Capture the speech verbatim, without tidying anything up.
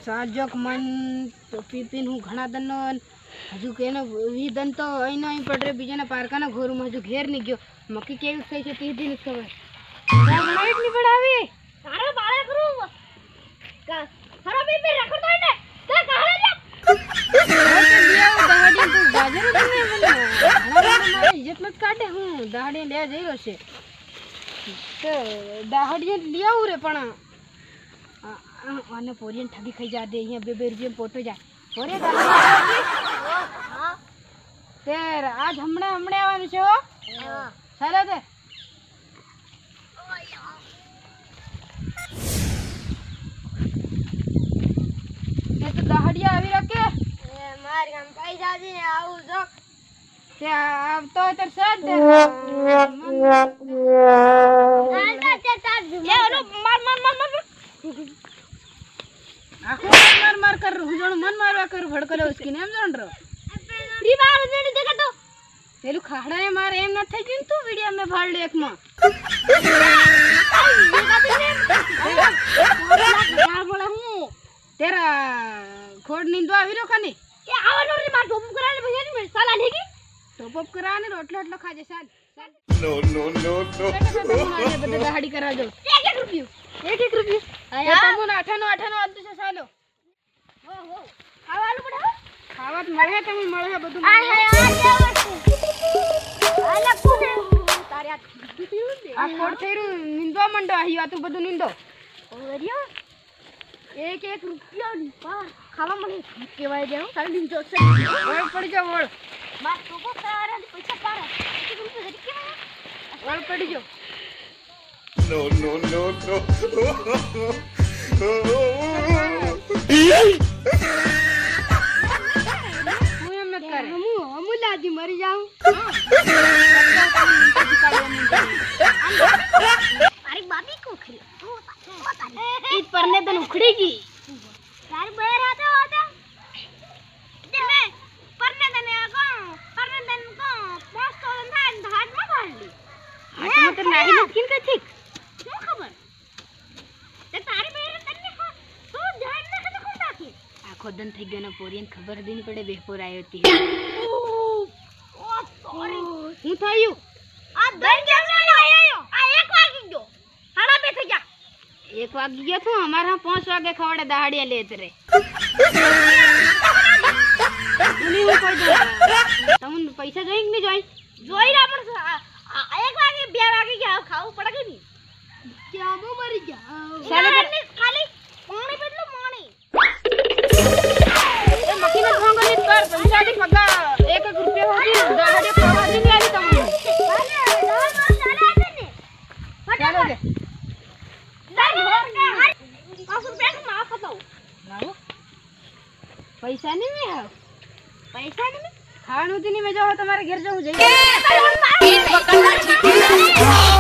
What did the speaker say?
साजक मन टोपी पिन हूँ घना दन हजू के वी दन तो अँ अँ पड़े बीजा पारका घोर में हजू घेर नहीं गयो मक्की के सही से तीस दिन खबर नहीं पड़ावी सारा बाळा करू का सारा बे पे रखो तो ने ते कहां ले दिया दहाड़ी तू बाजार में बोले हमारे इज्जत मत काटे हूँ दहाड़ी ले जाई रो से तो दहाड़ी लिया रे पण आने पोरियन ठगी खाई जा दे यहाँ बे बे रुपये पोटो जा पोरे तेर आज हमने हमने आवानु छे हो चलो दे ये तो दहाड़िया आवी रखे मार हम पैसा दे आऊ जो क्या अब तो तेरे साथ दे आंटा चटा ये लो मार मार मार मार आखो मार मार कर हुजण मन मारवा कर भड़कले उसकी नेम जान रो फ्री बार ने देखा तो तेलु खाड़ा है मार एम न थे जिन तू वीडियो में भाड़ ले एक मां यार बोला हूं तेरा खोड़ नींदो आवी रो खाने ये आवनो रे मार टोप कराने भैया ने साला नहीं टॉप अप कराने रोटला रोटला खा जे साल नो नो नो नो ये बदे दहाड़ी करा दो एक एक रुपया एक एक रुपये आया तमुन अठानो अठानो आलतु से सालो हो हो खावालू पड़ा खावत मळे तमे मळे बदु आ है आ आला पुने तारे आ आ खोड़ थेरु निंदो मंडो आहियो तू बदु निंदो ओरियो एक एक रुपया निपा खावा मने केवाय जाऊ सारे दिन जो से ओळ पड़ जा ओळ मार तो को तारे पैसा पारा एक रुपया दे के ओळ पड़ जा नो नो नो नो मुए मत कर हमू हमू लाजी मर जाऊं अरे बाबी को खरी ईद परने दिन उखड़ेगी यार बेर आता आता देखे परने दिन को परने दिन को पास तो धान धान में भाड़ ली हां तो मतलब नाही नकिन का ठीक क्यों खबर ते तारे बेर तन्ने को तो धान में खत को ताकी आखो दन થઈ ગયો ને પોરિયન ખબર દેની પડે બેપોર આયો તી ओ सॉरी હું થયું आ दन केम आयो आयो आ एक वागी गयो हाड़ा पे થઈ ગયા एक वागी गयो तो हमारा पांच वागे खवड़े दहाड़िया लेत रे उनी हो कोई दो तुम पैसा जोई कि नहीं जोई જોઈ રા પણ એક વાગે બે વાગે ગયા ખાવું પડે કે નહીં क्या मो मरी गया साले ने खाली पानी पेटलो माणी ए मकीना ढोंग नहीं कर पैसा दे पगा एक एक रुपया होती दहाड़िया खवा दी नहीं आली तुम चलो दे पैसा नहीं में है पैसा नहीं खाणू दिन में जाओ तुम्हारे घर जाऊं जाइए में